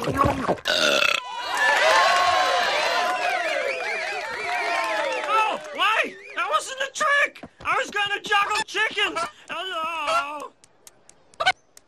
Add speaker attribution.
Speaker 1: Oh, wait! That wasn't a trick! I was going to juggle chickens! Oh.